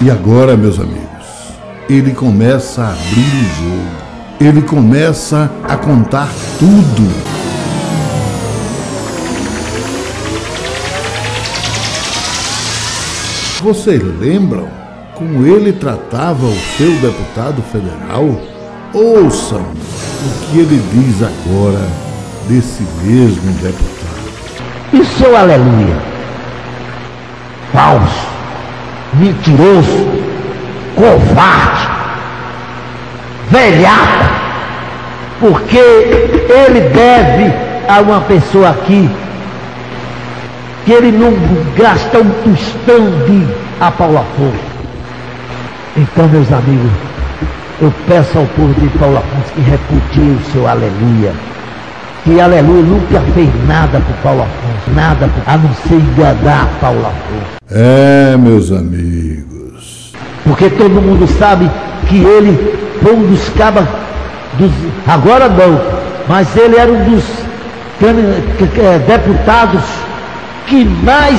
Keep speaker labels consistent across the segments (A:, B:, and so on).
A: E agora, meus amigos, ele começa a abrir o jogo. Ele começa a contar tudo. Vocês lembram como ele tratava o seu deputado federal? Ouçam o que ele diz agora desse mesmo deputado.
B: E seu aleluia? Falso, mentiroso, covarde, velhaco, porque ele deve a uma pessoa aqui que ele não gasta um tostão de a Paulo Afonso. Então, meus amigos, eu peço ao povo de Paulo Afonso que repudie o seu aleluia. Que aleluia nunca fez nada por Paulo Afonso, nada a não ser enganar Paulo Afonso.
A: É, meus amigos.
B: Porque todo mundo sabe que ele foi um dos cabas agora não, mas ele era um dos deputados que mais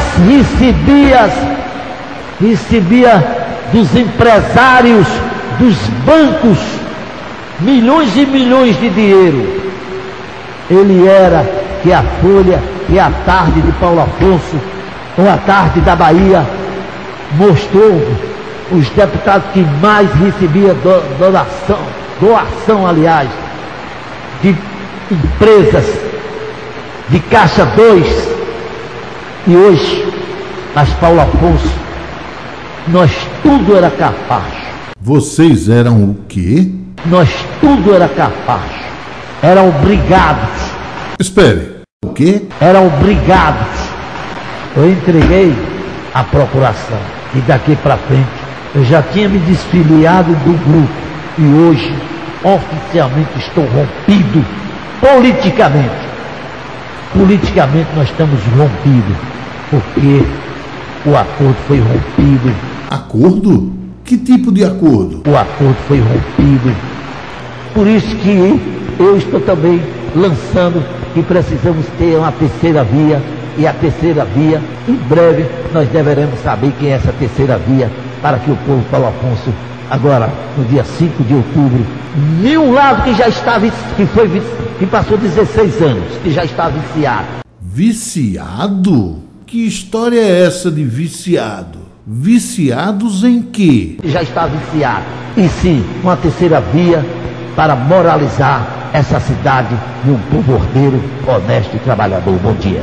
B: recebia dos empresários, dos bancos, milhões e milhões de dinheiro. Ele era que a Folha e a Tarde de Paulo Afonso, ou a Tarde da Bahia, mostrou os deputados que mais recebia doação, aliás, de empresas, de Caixa 2. E hoje, mas Paulo Afonso, nós tudo era capacho.
A: Vocês eram o quê?
B: Nós tudo era capacho. Eram obrigados.
A: Espere, o quê?
B: Eram obrigados. Eu entreguei a procuração. E daqui para frente, eu já tinha me desfiliado do grupo. E hoje, oficialmente, estou rompido politicamente. Politicamente nós estamos rompidos, porque o acordo foi rompido.
A: Acordo? Que tipo de acordo?
B: O acordo foi rompido. Por isso que eu estou também lançando que precisamos ter uma terceira via. E a terceira via, em breve, nós deveremos saber quem é essa terceira via, para que o povo Paulo Afonso, agora, no dia 5 de outubro, nenhum lado que já estava, que passou 16 anos, que já está viciado.
A: Viciado? Que história é essa de viciado? Viciados em quê?
B: Já está viciado. E sim, uma terceira via para moralizar essa cidade de um povo ordeiro, honesto e trabalhador. Bom dia.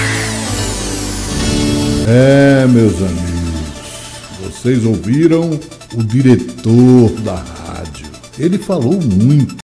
A: É, meus amigos, vocês ouviram o diretor da rádio. Ele falou muito.